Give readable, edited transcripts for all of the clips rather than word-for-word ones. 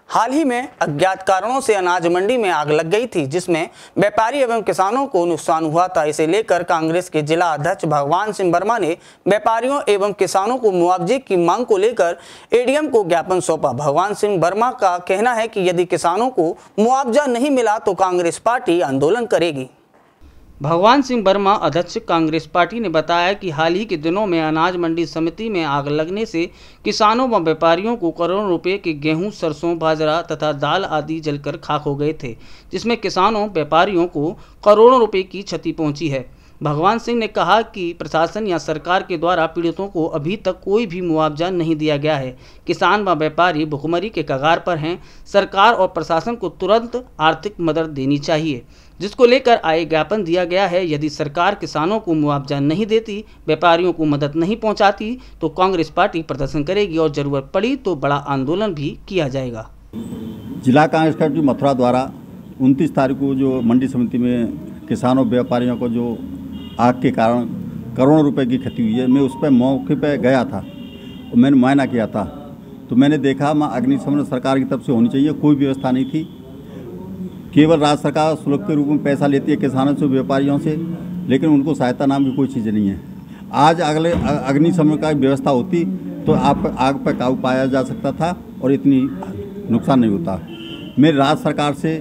हाल ही में अज्ञात कारणों से अनाज मंडी में आग लग गई थी, जिसमें व्यापारी एवं किसानों को नुकसान हुआ था। इसे लेकर कांग्रेस के जिला अध्यक्ष भगवान सिंह वर्मा ने व्यापारियों एवं किसानों को मुआवजे की मांग को लेकर एडीएम को ज्ञापन सौंपा। भगवान सिंह वर्मा का कहना है कि यदि किसानों को मुआवजा नहीं मिला तो कांग्रेस पार्टी आंदोलन करेगी। भगवान सिंह वर्मा अध्यक्ष कांग्रेस पार्टी ने बताया कि हाल ही के दिनों में अनाज मंडी समिति में आग लगने से किसानों व व्यापारियों को करोड़ों रुपए के गेहूं, सरसों, बाजरा तथा दाल आदि जलकर खाक हो गए थे, जिसमें किसानों व्यापारियों को करोड़ों रुपए की क्षति पहुंची है। भगवान सिंह ने कहा कि प्रशासन या सरकार के द्वारा पीड़ितों को अभी तक कोई भी मुआवजा नहीं दिया गया है। किसान व व्यापारी भुखमरी के कगार पर हैं। सरकार और प्रशासन को तुरंत आर्थिक मदद देनी चाहिए, जिसको लेकर आए ज्ञापन दिया गया है। यदि सरकार किसानों को मुआवजा नहीं देती, व्यापारियों को मदद नहीं पहुंचाती, तो कांग्रेस पार्टी प्रदर्शन करेगी और जरूरत पड़ी तो बड़ा आंदोलन भी किया जाएगा। जिला कांग्रेस कमेटी मथुरा द्वारा 29 तारीख को जो मंडी समिति में किसानों व्यापारियों को जो आग के कारण करोड़ों रुपए की क्षति हुई है, मैं उस पर मौके पर गया था और मैंने मुआयना किया था। तो मैंने देखा अग्निशमन सरकार की तरफ से होनी चाहिए, कोई व्यवस्था नहीं थी। केवल राज्य सरकार शुल्क के रूप में पैसा लेती है किसानों से, व्यापारियों से, लेकिन उनको सहायता नाम की कोई चीज़ नहीं है। आज अगले अग्निशमन का व्यवस्था होती तो आग पर काबू पाया जा सकता था और इतनी नुकसान नहीं होता। मैं राज्य सरकार से,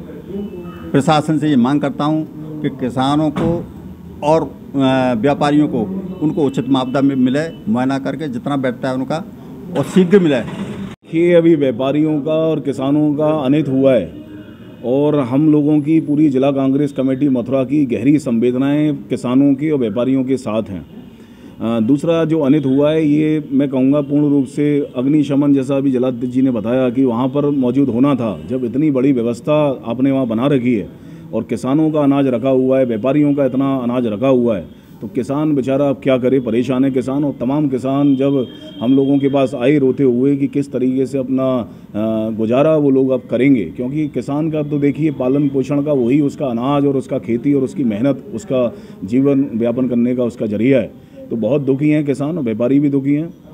प्रशासन से ये मांग करता हूँ कि किसानों को और व्यापारियों को उनको उचित मुआवजा मिले, मुआयना करके जितना बैठता है उनका, और शीघ्र मिले। कि अभी व्यापारियों का और किसानों का अनित हुआ है और हम लोगों की पूरी जिला कांग्रेस कमेटी मथुरा की गहरी संवेदनाएं किसानों की और व्यापारियों के साथ हैं। दूसरा जो अनित हुआ है, ये मैं कहूँगा पूर्ण रूप से अग्निशमन, जैसा अभी जिलाध्यक्ष जी ने बताया कि वहाँ पर मौजूद होना था। जब इतनी बड़ी व्यवस्था आपने वहाँ बना रखी है और किसानों का अनाज रखा हुआ है, व्यापारियों का इतना अनाज रखा हुआ है, तो किसान बेचारा अब क्या करे, परेशान है किसान। और तमाम किसान जब हम लोगों के पास आए रोते हुए कि किस तरीके से अपना गुजारा वो लोग अब करेंगे, क्योंकि किसान का तो देखिए पालन पोषण का वही उसका अनाज और उसका खेती और उसकी मेहनत, उसका जीवन व्यापन करने का उसका जरिया है। तो बहुत दुखी हैं किसान और व्यापारी भी दुखी हैं।